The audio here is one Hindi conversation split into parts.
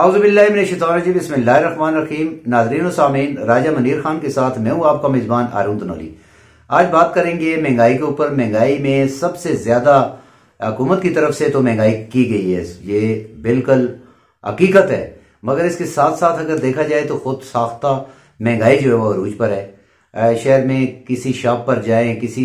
औज़ुबिल्लाहि बिस्मिल्लाहिर्रहमानिर्रहीम। नाज़रीन व सामीन, राजा मनीर खान के साथ मैं हूँ आपका मेज़बान हारून तनोली। आज बात करेंगे महंगाई के ऊपर। महंगाई में सबसे ज्यादा हुकूमत की तरफ से तो महंगाई की गई है, ये बिल्कुल हकीकत है, मगर इसके साथ साथ अगर देखा जाए तो खुद साख्ता महंगाई जो है वो अरूज पर है। शहर में किसी शॉप पर जाएं, किसी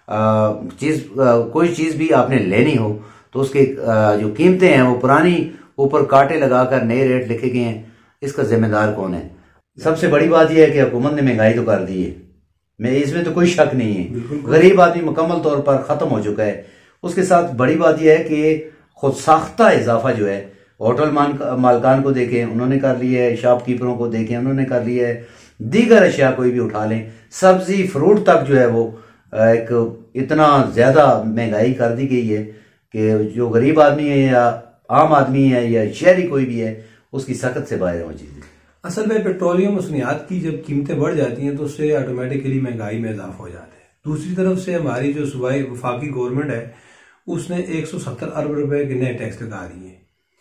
कोई चीज भी आपने लेनी हो तो उसके जो कीमतें हैं वो पुरानी ऊपर कांटे लगाकर नए रेट लिखे गए हैं। इसका जिम्मेदार कौन है? सबसे बड़ी बात यह है कि हुकूमत ने महंगाई तो कर दी है, मैं इसमें तो कोई शक नहीं है। गरीब आदमी मुकम्मल तौर पर खत्म हो चुका है। उसके साथ बड़ी बात यह है कि खुद साख्ता इजाफा जो है, होटल मालकान को देखें उन्होंने कर लिया है, शॉपकीपरों को देखें उन्होंने कर लिया है, दीगर अशिया कोई भी उठा लें, सब्जी फ्रूट तक जो है वो एक इतना ज्यादा महंगाई कर दी गई है कि जो गरीब आदमी है या आम आदमी है या शहरी कोई भी है उसकी सख्त से बाहर हो चीजें। असल में पेट्रोलियम मसनूआत की जब कीमतें बढ़ जाती हैं तो उससे ऑटोमेटिकली महंगाई में इजाफा हो जाता है। दूसरी तरफ से हमारी जो सूबाई वफाकी गवर्नमेंट है उसने 170 अरब रुपए के नए टैक्स लगा दिए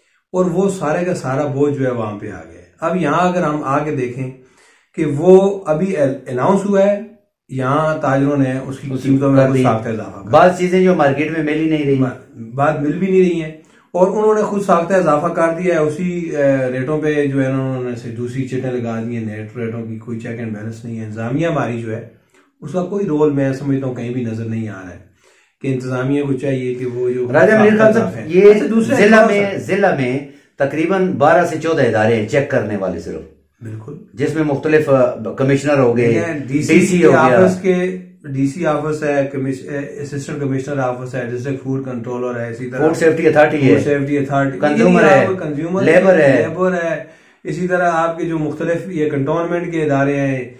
और वो सारे का सारा बोझ जो है वहां पे आ गया। अब यहाँ अगर हम आगे देखें कि वो अभी अनाउंस हुआ है, यहाँ ताजरों ने उसकी कीमतों में साख्ता इजाफा, बात चीजें जो मार्केट में मिल ही नहीं रही, बात मिल भी नहीं रही है और उन्होंने खुद साख्ता इजाफा कर दिया है। उसी रेटों पे जो है उन्होंने से दूसरी चीटें लगा दी है, नेट रेटों की कोई चेक एंड बैलेंस नहीं है। इंतजामिया हमारी जो है उसका कोई रोल मैं समझता हूँ कहीं भी नजर नहीं आ रहा है कि इंतजामिया को चाहिए कि वो जो राजा मनीर खान साहब, ये दूसरे जिला में तकरीबन 12 से 14 इदारे हैं चेक करने वाले सिर्फ, बिल्कुल, जिसमें मुख्तलिफ कमिश्नर हो गए, डीसी हो गया, डीसी ऑफिस है, असिस्टेंट कमिश्नर ऑफिस है, डिस्ट्रिक्ट फूड कंट्रोलर है, इसी तरह फूड सेफ्टी अथॉरिटी है, कंज्यूमर है, लेबर है, इसी तरह आपके जो मुख्तलिफ ये कंटोनमेंट के इदारे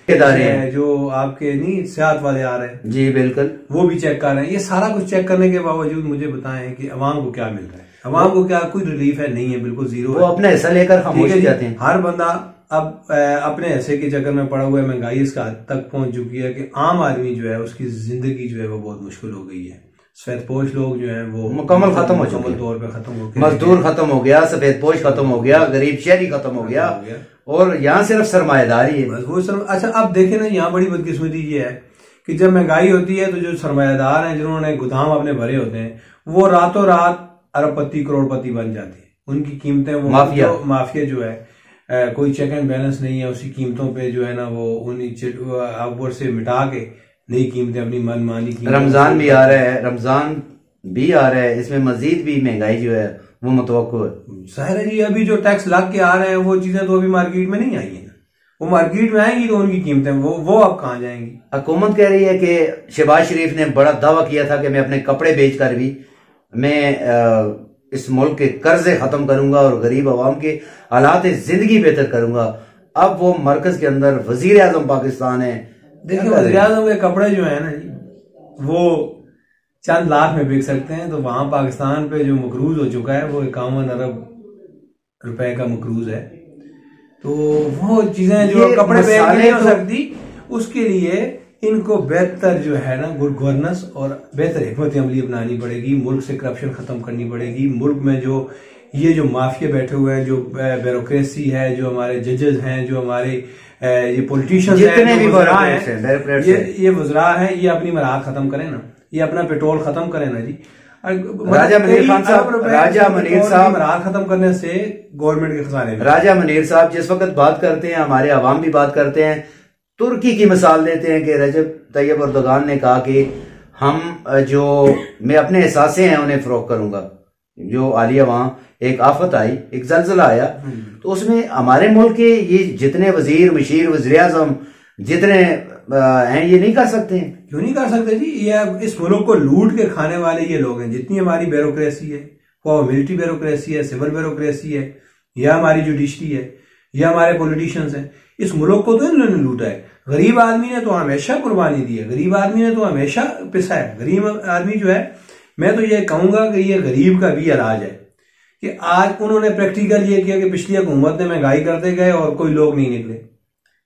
हैं जो आपके नहीं सेहत वाले आ रहे हैं, जी बिल्कुल, वो भी चेक कर रहे हैं। ये सारा कुछ चेक करने के बावजूद मुझे बताएं कि अवाम को क्या मिल रहा है, अवाम को क्या कोई रिलीफ है? नहीं है, बिल्कुल जीरो। वो अपना हिस्सा लेकर खामोश हो जाते हैं। हर बंदा अब अपने हिस्से के चक्कर में पड़ा हुआ है। महंगाई इस हद तक पहुंच चुकी है कि आम आदमी जो है उसकी जिंदगी जो है वो बहुत मुश्किल हो गई है। सफेदपोश लोग जो है वो मुकम्मल खत्म हो चुके हैं, तौर पे खत्म हो गए, मजदूर खत्म हो गया, सफेदपोश खत्म हो गया, गरीब शहरी खत्म हो गया और यहाँ सिर्फ सरमायादारी है। अच्छा, अब देखे ना, यहाँ बड़ी बदकिस्मती ये है कि जब महंगाई होती है तो जो सरमायादार हैं जिन्होंने गोदाम अपने भरे होते हैं वो रातों रात अरबपति करोड़पति बन जाते हैं। उनकी कीमतें वो माफिया जो है कोई चेक एंड बैलेंस नहीं है, उसी कीमतों पे जो है ना वो ऊपर से मिटा के नई कीमतें अपनी मनमानी की। रमजान भी आ रहा है, इसमें मजीद भी महंगाई जो है वो मुतवक्को है। जाहिर है जी, अभी जो टैक्स लग के आ रहे हैं वो चीजें तो अभी मार्केट में नहीं आई है, वो मार्केट में आएंगी तो उनकी कीमतें वो अब कहाँ जाएंगी? हुकूमत कह रही है कि शहबाज शरीफ ने बड़ा दावा किया था कि मैं अपने कपड़े बेचकर भी मैं इस मुल्क के कर्जे खत्म करूंगा और गरीब आवाम के हालात जिंदगी बेहतर करूंगा। अब वो मरकज के अंदर वजीर आजम पाकिस्तान है। देखिए, वजीर आजम के कपड़े जो है ना जी वो चंद लाख में बिक सकते हैं, तो वहां पाकिस्तान पे जो मकरूज हो चुका है वो 51 अरब रुपए का मकरूज है। तो वो चीजें जो कपड़े पे नहीं हो सकती, उसके लिए इनको बेहतर जो है ना गुड गवर्नेंस और बेहतर हिकमत अमली अपनानी पड़ेगी। मुल्क से करप्शन खत्म करनी पड़ेगी। मुल्क में जो ये माफिया बैठे हुए हैं, जो ब्यूरोक्रेसी है, जो हमारे जजेस हैं, जो हमारे ये पॉलिटिशियंस हैं, ये वज़रा हैं, ये अपनी मराहत खत्म करें ना, ये अपना पेट्रोल खत्म करें ना जी। राजा मनीर खान साहब, मराहत खत्म करने से गवर्नमेंट के खजाने में। राजा मनीर साहब जिस वक्त बात करते हैं, हमारे अवाम भी बात करते हैं, तुर्की की मिसाल देते हैं कि रजब तैयब अर्दोगान ने कहा कि मैं अपने एहसासे हैं उन्हें फरोख्त करूंगा। जो आलिया वहां एक आफत आई, एक जलजला आया, तो उसमें हमारे मुल्क के ये जितने वजीर मशीर वज़ीर आज़म जितने हैं ये नहीं कर सकते हैं। क्यों नहीं कर सकते जी? ये इस मुल्क को लूट के खाने वाले ये लोग हैं। जितनी हमारी ब्यूरोक्रेसी है, वो मिलिट्री ब्यूरोक्रेसी है, सिविल ब्यूरोक्रेसी है, या हमारी जुडिशरी है, या हमारे पॉलिटिशियंस हैं, इस मुल्क को तो इन्होंने लूटा है। गरीब आदमी ने तो हमेशा कुर्बानी दी है, गरीब आदमी ने तो हमेशा पिसा है। गरीब आदमी जो है, मैं तो ये कहूंगा कि ये गरीब का भी इलाज है कि आज उन्होंने प्रैक्टिकल ये किया कि पिछली हुकूमत ने महंगाई करते गए और कोई लोग नहीं निकले।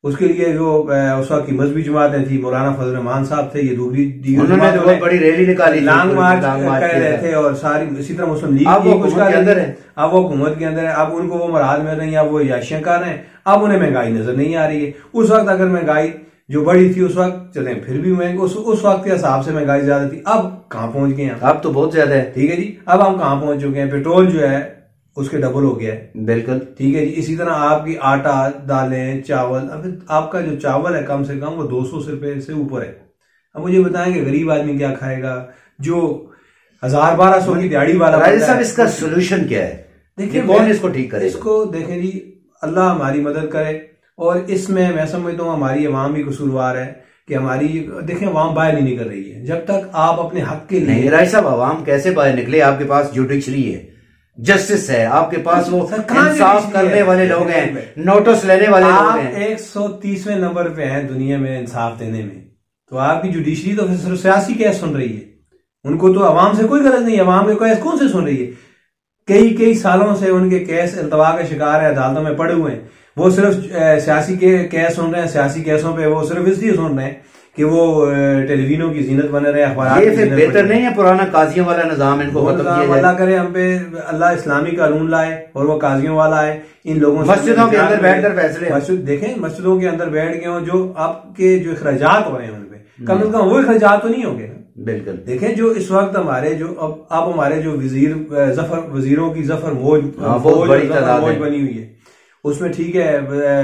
उसके लिए जो उस वक्त की मजहबी जमातें थी, मौलाना फजल रहमान साहब थे, ये दूसरी उन्होंने तो बहुत बड़ी रैली निकाली, लॉन्ग मार्च कर रहे थे, और सारी इसी तरह मुस्लिम लीग अब वो हुकूमत के अंदर है, अब वो हुकूमत के अंदर है, अब उनको वो मराद मिल रही है, अब वो याशियां कर रहे हैं, अब उन्हें महंगाई नजर नहीं आ रही है। उस वक्त अगर महंगाई जो बड़ी थी उस वक्त, चले फिर भी महंगी, उस वक्त के हिसाब से महंगाई ज्यादा थी, अब कहां पहुंच गए हैं? अब तो बहुत ज्यादा है। ठीक है जी, अब हम कहां पहुंच चुके हैं? पेट्रोल जो है उसके डबल हो गया है। बिल्कुल ठीक है जी। इसी तरह आपकी आटा, दालें, चावल, अब आपका जो चावल है कम से कम वो 200 रुपए से ऊपर है। अब मुझे बताएं कि गरीब आदमी क्या खाएगा जो 1000-1200 की दिहाड़ी वाला? राजा साहब, इसका सोल्यूशन क्या है? देखिए कौन इसको ठीक करे? इसको देखें जी, अल्लाह हमारी मदद करे, और इसमें मैं समझता हूँ हमारी अवाम भी कसूरवार है कि हमारी, देखें अवाम बाहर नहीं निकल रही है। जब तक आप अपने हक के लिए, राजा साहब अवाम कैसे बाहर निकले? आपके पास जुडिशरी है, जस्टिस है, आपके पास वो इंसाफ करने वाले लोग हैं, नोटिस लेने वाले लोग हैं। 130वें नंबर पे हैं दुनिया में इंसाफ देने में, तो आपकी जुडिशरी तो सिर्फ सियासी केस सुन रही है, उनको तो अवाम से कोई गरज नहीं है। अवाम के केस कौन से सुन रही है? कई सालों से उनके केस अल्तवा के शिकार है, अदालतों में पड़े हुए हैं, वो सिर्फ सियासी के केस सुन रहे हैं। सियासी केसों पे वो सिर्फ इसलिए सुन रहे हैं कि वो टेलीविजनों की जीनत बने रहे, अखबार। ये फिर बेहतर नहीं है पुराना काजियों वाला निजाम? इनको अल्लाह करे हम पे, अल्लाह इस्लामी कानून लाए और वो काजियों वाला है। इन लोगों मस्जिदों के अंदर बैठकर फैसले, देखें मस्जिदों के अंदर बैठ गए हो, जो आपके जो अखराजात हो रहे हैं उनपे कम से कम वो अखराजात तो नहीं होंगे ना। बिल्कुल। देखें जो इस वक्त हमारे जो अब हमारे जो वजीरों की जफर मौज बनी हुई है, उसमें ठीक है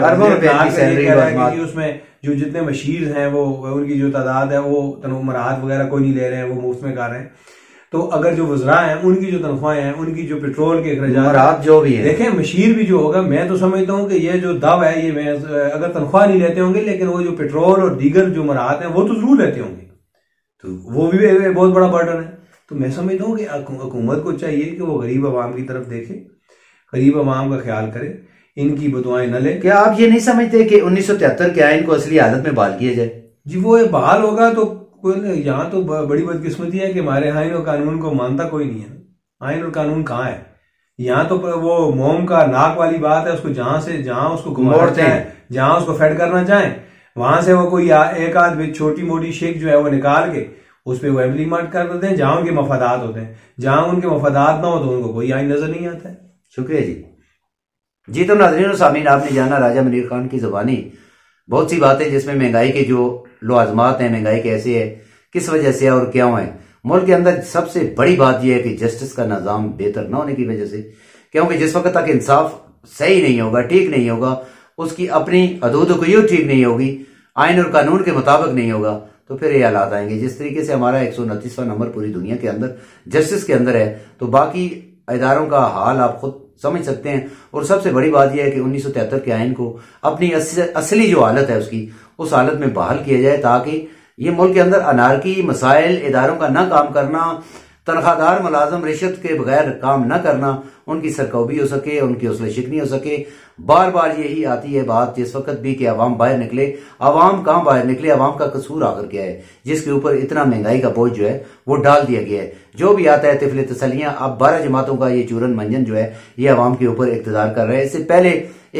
कि उसमें जो जितने मशीर हैं वो उनकी जो तादाद है वो मराहत वगैरह कोई नहीं ले रहे हैं, वो मुफ्त में कर रहे हैं। तो अगर जो वज़रा हैं उनकी जो तनख्वाहें हैं, उनकी जो पेट्रोल के अखराजात जो भी है, देखें मशीर भी जो होगा, मैं तो समझता हूँ कि ये जो दव है, ये मैं अगर तनख्वाह नहीं लेते होंगे, लेकिन वो जो पेट्रोल और दीगर जो मराहत हैं वो तो जरूर लेते होंगे, तो वो भी बहुत बड़ा बर्डन है। तो मैं समझता हूँ कि हुकूमत को चाहिए कि वो गरीब आवाम की तरफ देखे, गरीब आवाम का ख्याल करे, इनकी बदुआएं न ले। क्या आप ये नहीं समझते कि 1973 के आइन को असली हालत में बहाल किया जाए? जी वो बहाल होगा तो यहाँ तो बड़ी बदकिस्मती है कि हमारे आइन और कानून को मानता कोई नहीं है। आइन और कानून कहाँ है? यहाँ तो वो मोम का नाक वाली बात है, उसको जहाँ उसको घुमाना चाहे, जहाँ उसको फेड करना चाहे, वहां से वो कोई एक आध छोटी मोटी शेख जो है वो निकाल के उस पर वो इम्प्लीमेंट कर देते हैं जहां उनके मफादात होते हैं। जहां उनके मफादात ना हो तो उनको कोई आइन नजर नहीं आता है। शुक्रिया जी। तो नाज़रीन और सामीन, आपने जाना राजा मुनीर खान की ज़ुबानी बहुत सी बातें, जिसमें महंगाई के जो लाज़िमात हैं, महंगाई कैसे है, किस वजह से है और क्यों है। मुल्क के अंदर सबसे बड़ी बात यह है कि जस्टिस का निज़ाम बेहतर न होने की वजह से, क्योंकि जिस वक्त तक इंसाफ सही नहीं होगा, ठीक नहीं होगा, उसकी अपनी हदूद ठीक नहीं होगी, आइन और कानून के मुताबिक नहीं होगा, तो फिर ये हालात आएंगे। जिस तरीके से हमारा 129वां नंबर पूरी दुनिया के अंदर जस्टिस के अंदर है, तो बाकी इदारों का हाल आप खुद समझ सकते हैं। और सबसे बड़ी बात यह है कि 1973 के आइन को अपनी असली जो हालत है उसकी, उस हालत में बहाल किया जाए, ताकि ये मुल्क के अंदर अनारकी, मसाइल, इदारों का न काम करना, तनख्वाहदार मुलाजम रिश्वत के बगैर काम न करना, उनकी सरकौबी हो सके, उनकी हौसला शिकनी हो सके। बार बार यही आती है बात जिस वक्त भी कि अवाम बाहर निकले। अवाम कहाँ बाहर निकले? अवाम का कसूर आकर क्या है जिसके ऊपर इतना महंगाई का बोझ जो है वो डाल दिया गया है। जो भी आता है तिफले तसलियां, अब 12 जमातों का ये चूरन मंजन जो है ये अवाम के ऊपर इक़्तिदार कर रहा है। इससे पहले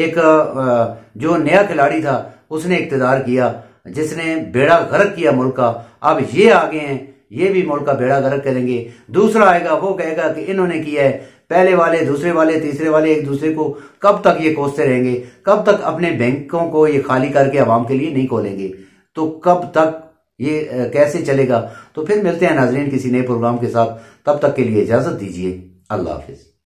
एक जो नया खिलाड़ी था उसने इक़्तिदार किया, जिसने बेड़ा गर्क किया मुल्क का। अब ये आगे हैं, ये भी मुल्क का बेड़ा गर्क करेंगे। दूसरा आएगा, वो कहेगा कि इन्होंने किया है। पहले वाले, दूसरे वाले, तीसरे वाले एक दूसरे को कब तक ये कोसते रहेंगे? कब तक अपने बैंकों को ये खाली करके अवाम के लिए नहीं खोलेंगे? तो कब तक ये कैसे चलेगा? तो फिर मिलते हैं नाजरीन किसी नए प्रोग्राम के साथ। तब तक के लिए इजाजत दीजिए। अल्लाह हाफिज।